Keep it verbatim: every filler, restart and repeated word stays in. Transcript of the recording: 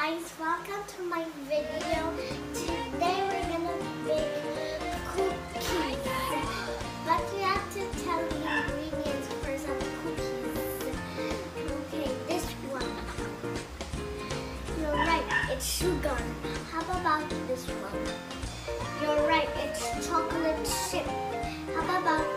guys, welcome to my video. Today we're gonna make cookies, but you have to tell the ingredients for some cookies. Okay, this one. You're right, it's sugar. How about this one? You're right, it's chocolate chip. How about